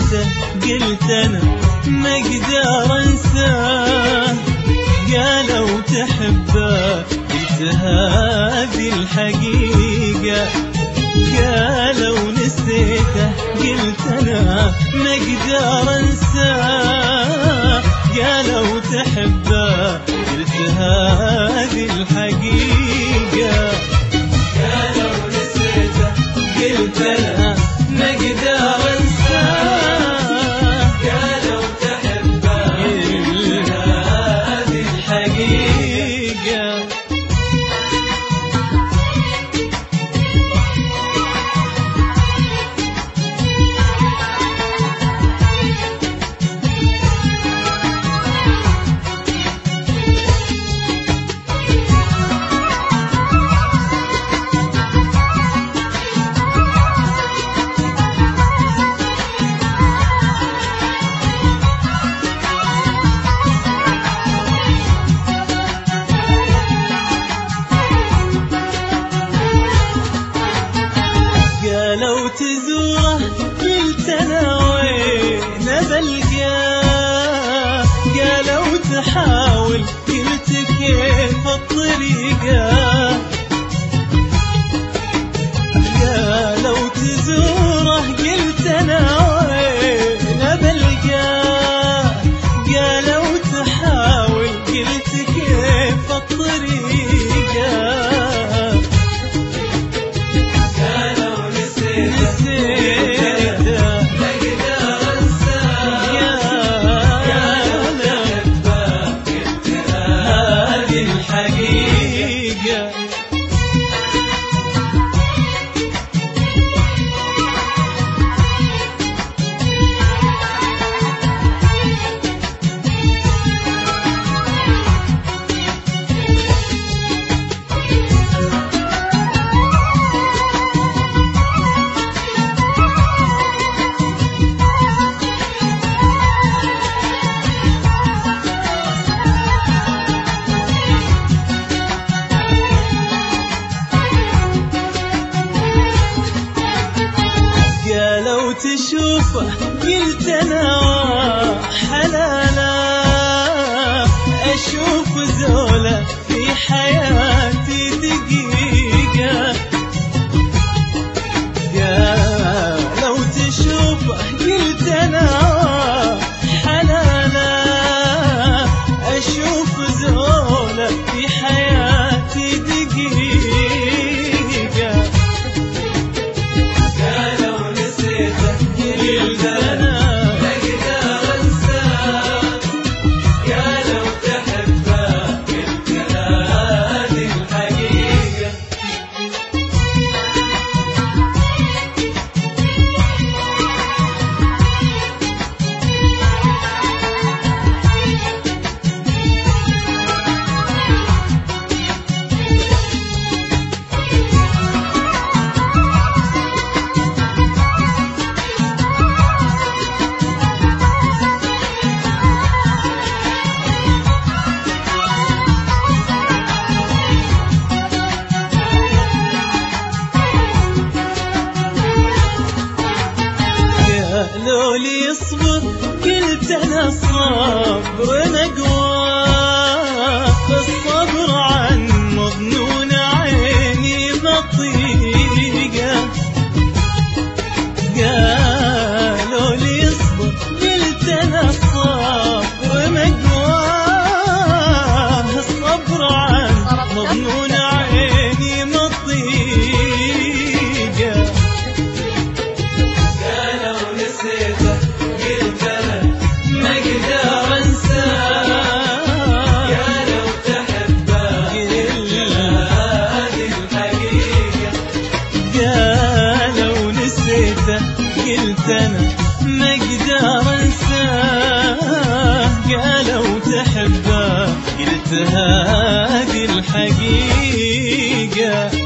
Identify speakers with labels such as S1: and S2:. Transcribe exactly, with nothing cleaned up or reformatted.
S1: نسيته قلت أنا ما أقدر أنساه. قالوا تحبه قلت هذه الحقيقة. قالوا نسيته قلت أنا ما أقدر أنساه. قالوا تحبه قلت هذه الحقيقة. قالوا نسيته قلت أنا ما أقدر أنساه. قالوا تحبه قلت هذه الحقيقة. قالوا تزوره قلت أنا وين بلقاه. قالوا تحاول قلت كيف الطريقة. قالوا تزوره قلت أنا وين بلقاه. قالوا تحاول قلت كيف الطريقة. قالوا تشوفه قلت أنا حلالا. أشوف زوله في حياتي دقيقة. قالوا تشوفه قلت أنا حلالا. أشوف زوله في حياتي دقيقة. قلت أنا ما أقدر أنساه. قالوا تحبه قلت هذه الحقيقة. قالوا لي اصبر قلت أنا الصبر نقوى. الصبر عن مظنون عيني بطيقة. قالوا لي اصبر قلت أنا الصبر نقوى. الصبر عن مظنون عيني بطيقة. نسيته قلت أنا ما أقدر أنساه. قالوا تحبه قلت هذه الحقيقة. قالوا نسيته قلت أنا ما أقدر أنساه. قالوا تحبه قلت هذه الحقيقة.